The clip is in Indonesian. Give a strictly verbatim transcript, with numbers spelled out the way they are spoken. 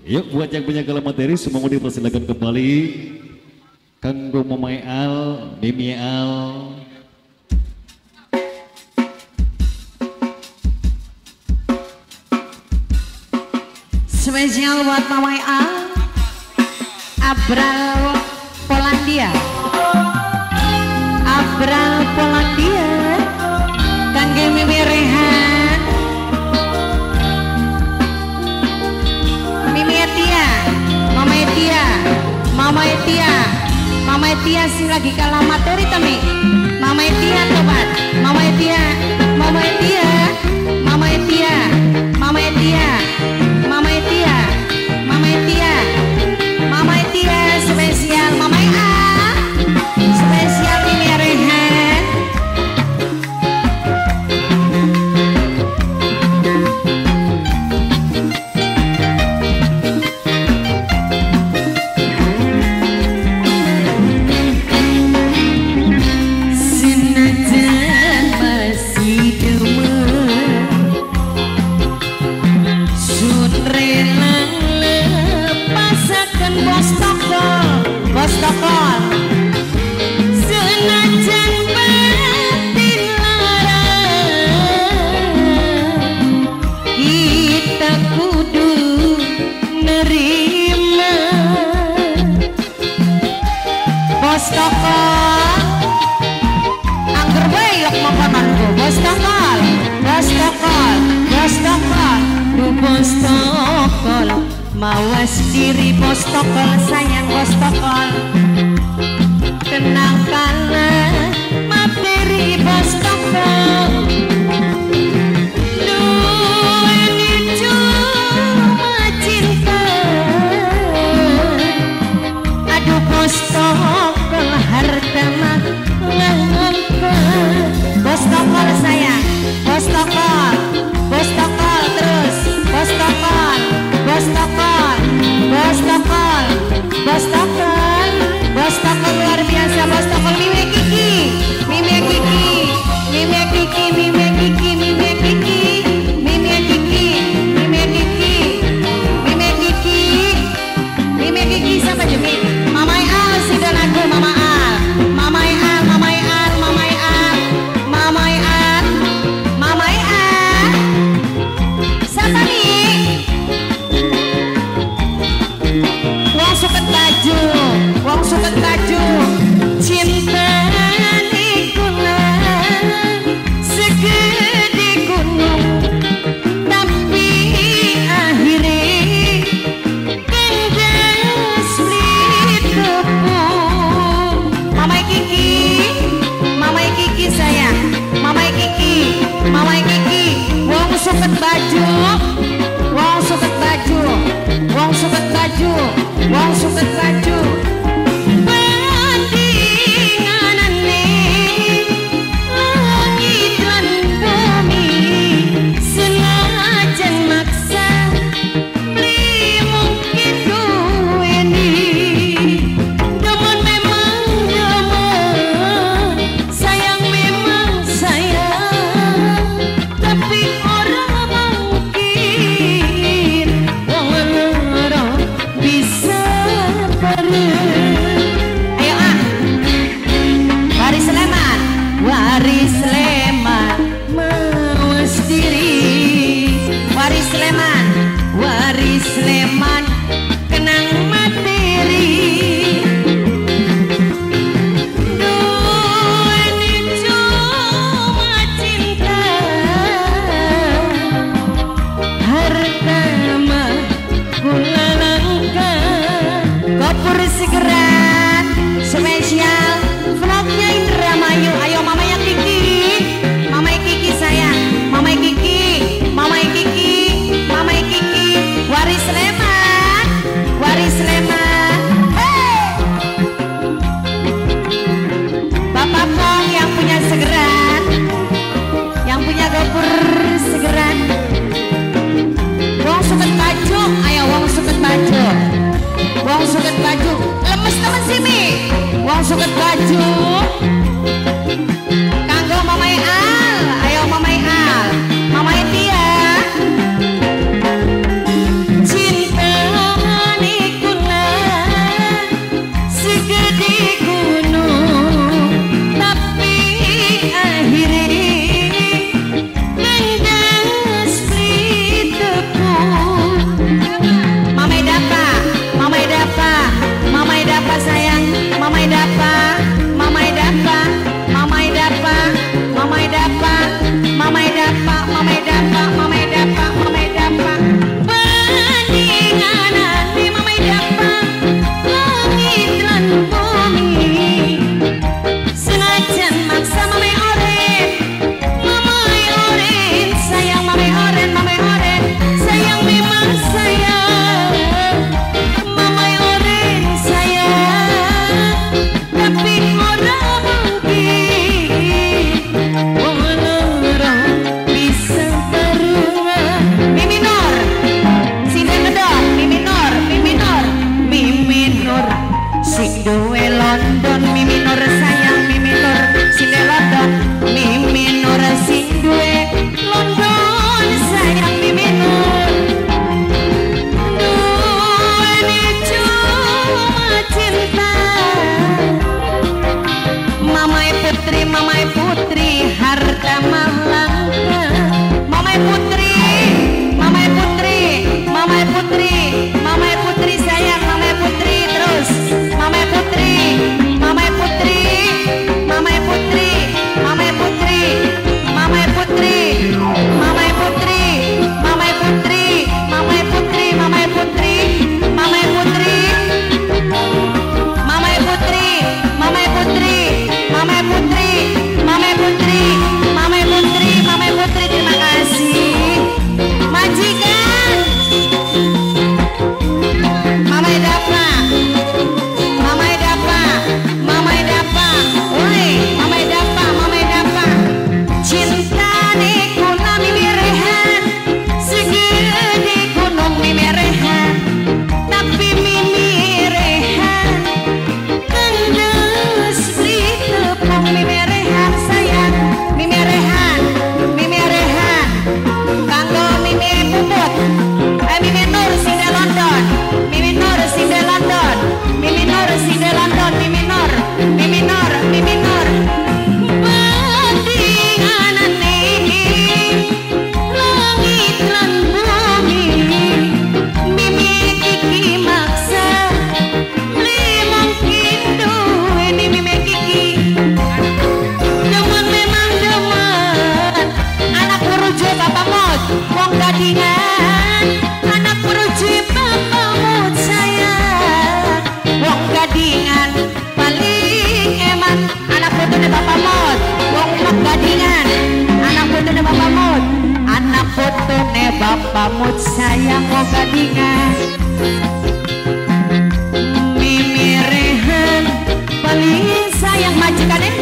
Yuk buat yang punya galah materi semoga dipersilakan kembali. Kanggo Mamai Al, Mimi Al. Spesial buat Mamai Al, Abral Polandia, Abral Polandia, kangge Mimi Rehan, Mimi Etia, Mama Etia, Mama Etia, Mama Etia sing lagi kalah materi temi, Mama Etia tobat, Mama Etia, Mama Etia, Mama Etia, Mama Etia, Mama Etia, Mama Etia, Mama Etia spesial Mama A, spesial Mimi Rehan. Senajan masih demen sun rela lepasaken bos tokol, bos tokol. Senajan batin lara kita kudu nerima bos tokol. Angger bae yok makananku bos tokol, bos tokol, bos tokol, du bos tokol. Mawas diri bos tokol, sayang bos tokol. Kenangkanlah materi bos tokol. Duh, ini cuma cinta. Aduh bos tokol, harta mah langangkan. Bos tokol sayang, bos tokol, bos tokol terus, bos tokol, bos tokol, bos tokol, bos tokol, bos tokol luar biasa, bos tokol. Mimi Kiki, Mimi Kiki, Mimi Kiki, Mimi Kiki, Mimi Kiki, Mimi Kiki, Mimi Kiki, Mimi Kiki, Mimi Kiki sama Jumi. Mamai Al sudah lagu Mama Al, Mamai Al, Mamai Al, Mamai Al, Mamai Al, Mamai Al. Siapa nih? Wong suket baju, wong suket baju. Cinta nikulah segede gunung, tapi akhirnya kandas ditepung. Mamai Kiki, Mamai Kiki sayang, Mamai Kiki, Mamai Kiki. Wong suket baju, wong suket baju, wong suket baju, wong suket baju. Bandinganane langit lan bumi, senajan maksa beli mungkin duweni. Demen memang demen, sayang memang sayang, tapi orang mungkin wong lara bisa bareng. Ayo ah, Waris Sleman, Waris Sleman, mawas diri. Waris Sleman, Waris Sleman, kenang materi. Duh, ini cuma cinta, harta mah kula langka. Kopur Segeran spesial vlognya Indramayu. Ayo Mamanya Kiki, Mamai Kiki sayang, Mamai Kiki, Mamai Kiki, Mamai Kiki. Waris Sleman, Waris Sleman. Hey! Bapak Pong yang punya Segeran, yang punya Gopur Segeran. Wong pamut sayang kok gadingan Mimi Rehan paling sayang majikan